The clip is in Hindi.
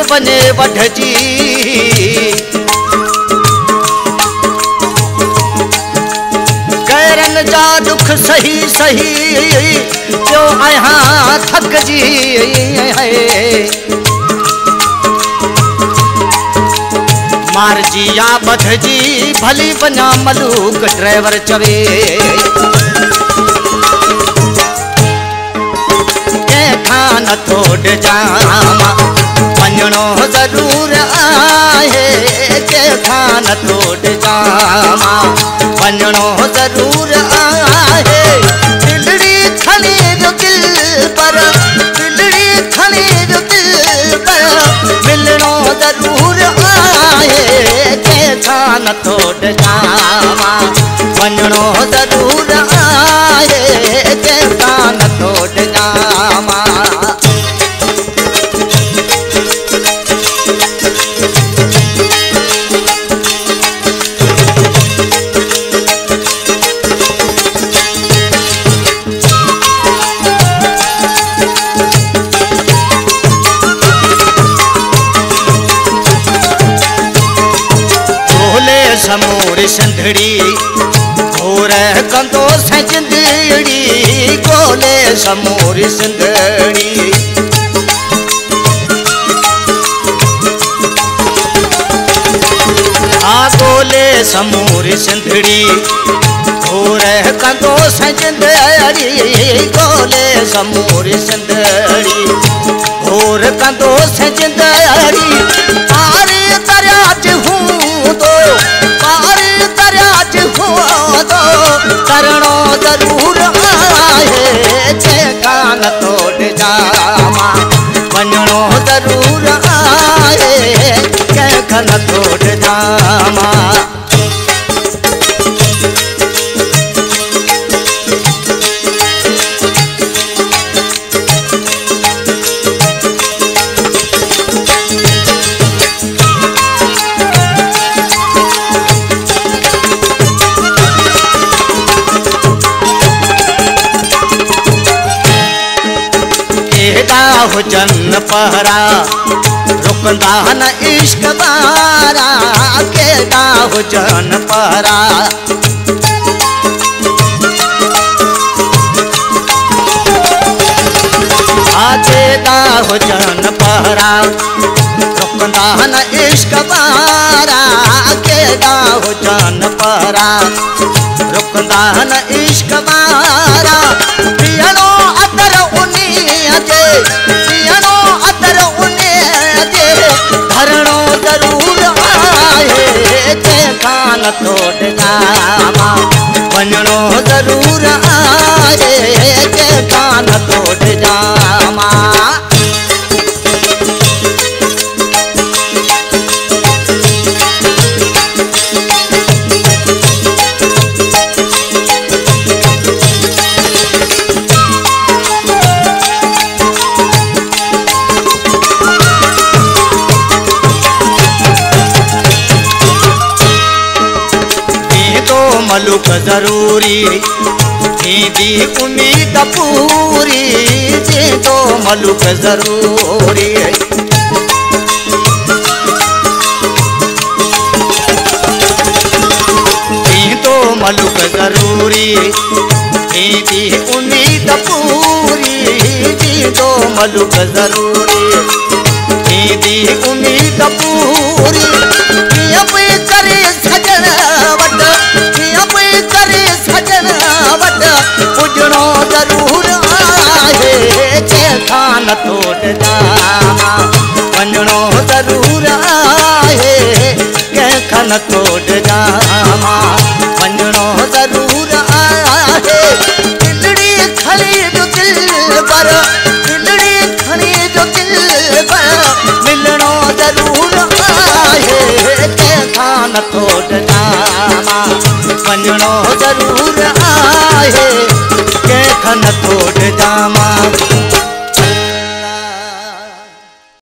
वने वढजी गैरन जा दुख सही सही जो आया थक जी मार जी या बध जी भली बना मलूक ड्राइवर चवे खान थोड़ जामा वञणो जरूर आहे के खान थोड़ जामा वञणो जरूर आहे दिलड़ी खणी जो दिल पर दिलड़ी खणी जो दिल पर मिलणो जरूर आहे के खान थोड़ जामा वञणो जरूर आहे के खान थोड़ जामा समूर संधड़ी घोर कंदो सजंदड़ी गोले समूर संधड़ी आ गोले समूर संधड़ी घोर कंदो सजंदड़ी गोले समूर संधड़ी घोर कंदो सजंदड़ी आरे दरियाज हूं तो करणो जरूर आहे के कान तोड़ जामा वञणो जरूर आहे के कान तोड़ जामा हुजन पहरा रुकंदा न इश्क बारा केदा हुजन पहरा आजेदा हुजन पहरा रुकंदा न इश्क बारा केदा हुजन पहरा रुकंदा न इश्क बारा पियनो अदर पियनो अदर धरणो जरूर आहे के खान तोड़ जामा वञणो जरूर आहे के खान तोड़ जामा मलूक जरूरी थींदी उम्मीद पूरी जे तो मलूक जरूरी थी तो मलूक जरूरी थींदी उम्मीद पूरी जी तो मलूक जरूरी थींदी उम्मीद पूरी करे सजन वट करे सजन वट पुजणो जरूर आहे के खान तोड़ जामा वञणो जरूर आहे के खान तोड़ जामा वञणो जरूर आहे दिलड़ी खणी जो दिल पर दिलड़ी खणी जो दिल पर मिलणो जरूर आहे के खान तोड़ जामा वञणो जरूर आहे के खान तोड़ जामा।